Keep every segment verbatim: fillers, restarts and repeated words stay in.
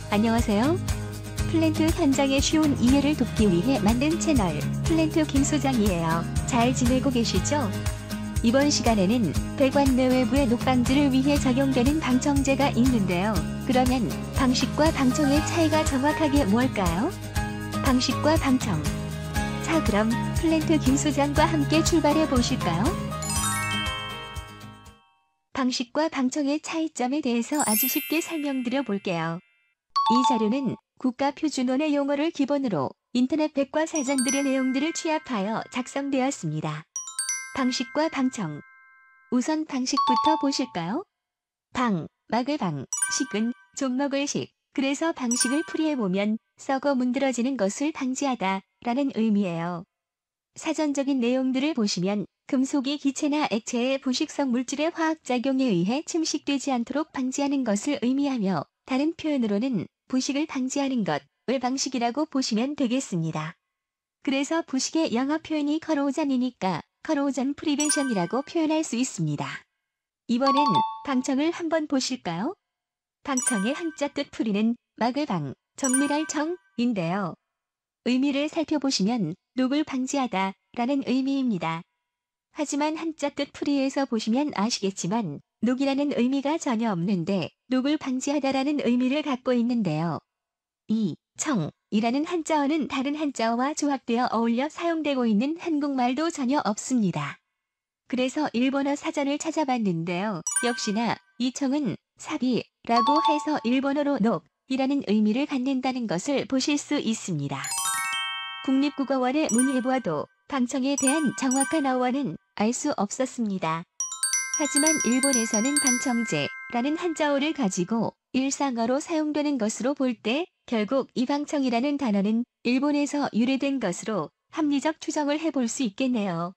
안녕하세요. 플랜트 현장의 쉬운 이해를 돕기 위해 만든 채널 플랜트 김 소장이에요. 잘 지내고 계시죠? 이번 시간에는 배관 내외부의 녹방지를 위해 적용되는 방청제가 있는데요. 그러면 방식과 방청의 차이가 정확하게 뭘까요? 방식과 방청. 자, 그럼 플랜트 김 소장과 함께 출발해 보실까요? 방식과 방청의 차이점에 대해서 아주 쉽게 설명드려 볼게요. 이 자료는 국가표준원의 용어를 기본으로 인터넷 백과사전들의 내용들을 취합하여 작성되었습니다. 방식과 방청. 우선 방식부터 보실까요? 방, 막을 방, 식은 좀 먹을 식. 그래서 방식을 풀이해보면 썩어 문드러지는 것을 방지하다 라는 의미예요. 사전적인 내용들을 보시면 금속이 기체나 액체의 부식성 물질의 화학작용에 의해 침식되지 않도록 방지하는 것을 의미하며 다른 표현으로는 부식을 방지하는 것을 방식이라고 보시면 되겠습니다. 그래서 부식의 영어 표현이 커로전이니까 커로전 프리벤션이라고 표현할 수 있습니다. 이번엔 방청을 한번 보실까요? 방청의 한자 뜻 풀이는 막을 방, 정밀할 청인데요. 의미를 살펴보시면 녹을 방지하다 라는 의미입니다. 하지만 한자 뜻 풀이에서 보시면 아시겠지만 녹이라는 의미가 전혀 없는데 녹을 방지하다라는 의미를 갖고 있는데요. 이 청이라는 한자어는 다른 한자어와 조합되어 어울려 사용되고 있는 한국말도 전혀 없습니다. 그래서 일본어 사전을 찾아봤는데요. 역시나 이 청은 사비라고 해서 일본어로 녹이라는 의미를 갖는다는 것을 보실 수 있습니다. 국립국어원에 문의해보아도 방청에 대한 정확한 어원은 알 수 없었습니다. 하지만 일본에서는 방청제라는 한자어를 가지고 일상어로 사용되는 것으로 볼 때 결국 이 방청이라는 단어는 일본에서 유래된 것으로 합리적 추정을 해볼 수 있겠네요.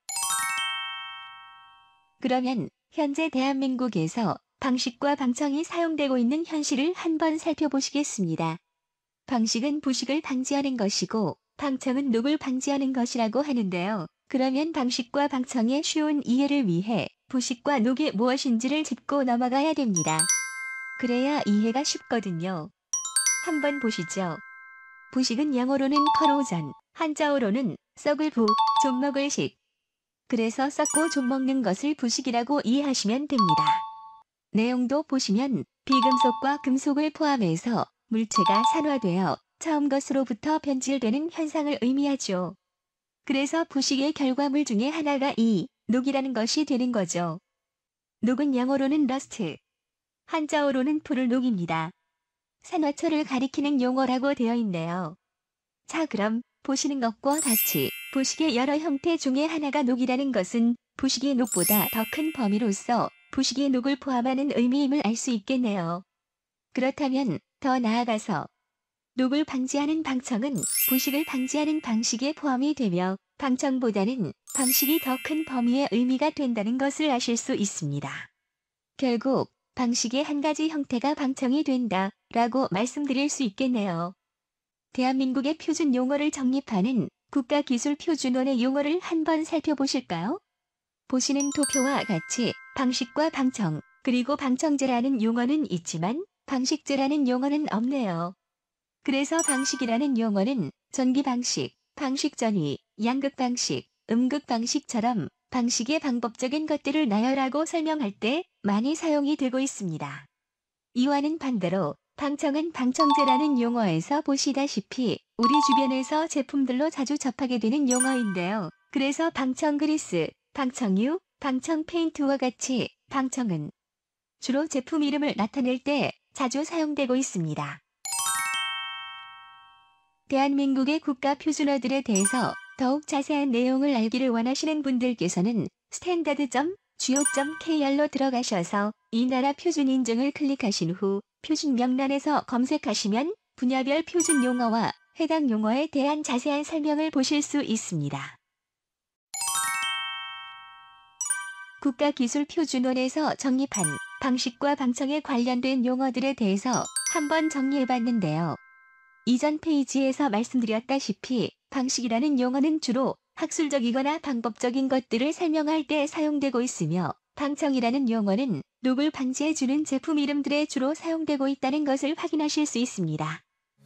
그러면 현재 대한민국에서 방식과 방청이 사용되고 있는 현실을 한번 살펴보시겠습니다. 방식은 부식을 방지하는 것이고 방청은 녹을 방지하는 것이라고 하는데요. 그러면 방식과 방청의 쉬운 이해를 위해 부식과 녹이 무엇인지를 짚고 넘어가야 됩니다. 그래야 이해가 쉽거든요. 한번 보시죠. 부식은 영어로는 커로전, 한자어로는 썩을 부, 좀 먹을 식. 그래서 썩고 좀 먹는 것을 부식이라고 이해하시면 됩니다. 내용도 보시면 비금속과 금속을 포함해서 물체가 산화되어 처음 것으로부터 변질되는 현상을 의미하죠. 그래서 부식의 결과물 중에 하나가 이 녹이라는 것이 되는 거죠. 녹은 영어로는 러스트, 한자어로는 불을 녹입니다. 산화철을 가리키는 용어라고 되어 있네요. 자, 그럼 보시는 것과 같이 부식의 여러 형태 중에 하나가 녹이라는 것은 부식의 녹보다 더 큰 범위로서 부식의 녹을 포함하는 의미임을 알 수 있겠네요. 그렇다면 더 나아가서 녹을 방지하는 방청은 부식을 방지하는 방식에 포함이 되며 방청보다는 방식이 더 큰 범위의 의미가 된다는 것을 아실 수 있습니다. 결국 방식의 한 가지 형태가 방청이 된다 라고 말씀드릴 수 있겠네요. 대한민국의 표준 용어를 정립하는 국가기술표준원의 용어를 한번 살펴보실까요? 보시는 도표와 같이 방식과 방청, 그리고 방청제라는 용어는 있지만 방식제라는 용어는 없네요. 그래서 방식이라는 용어는 전기방식, 방식전위, 양극방식, 음극방식처럼 방식의 방법적인 것들을 나열하고 설명할 때 많이 사용이 되고 있습니다. 이와는 반대로 방청은 방청제라는 용어에서 보시다시피 우리 주변에서 제품들로 자주 접하게 되는 용어인데요. 그래서 방청 그리스, 방청유, 방청 페인트와 같이 방청은 주로 제품 이름을 나타낼 때 자주 사용되고 있습니다. 대한민국의 국가표준어들에 대해서 더욱 자세한 내용을 알기를 원하시는 분들께서는 스탠다드 점 주요 점 케이알로 들어가셔서 이 나라 표준 인증을 클릭하신 후 표준 명란에서 검색하시면 분야별 표준 용어와 해당 용어에 대한 자세한 설명을 보실 수 있습니다. 국가기술표준원에서 정립한 방식과 방청에 관련된 용어들에 대해서 한번 정리해봤는데요. 이전 페이지에서 말씀드렸다시피 방식이라는 용어는 주로 학술적이거나 방법적인 것들을 설명할 때 사용되고 있으며 방청이라는 용어는 녹을 방지해주는 제품 이름들에 주로 사용되고 있다는 것을 확인하실 수 있습니다.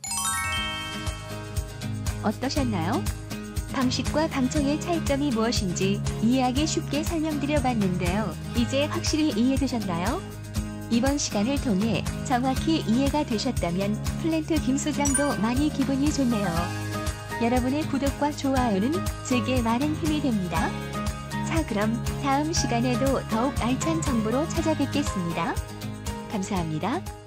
어떠셨나요? 방식과 방청의 차이점이 무엇인지 이해하기 쉽게 설명드려 봤는데요. 이제 확실히 이해되셨나요? 이번 시간을 통해 정확히 이해가 되셨다면 플랜트 김 소장도 많이 기분이 좋네요. 여러분의 구독과 좋아요는 제게 많은 힘이 됩니다. 자, 그럼 다음 시간에도 더욱 알찬 정보로 찾아뵙겠습니다. 감사합니다.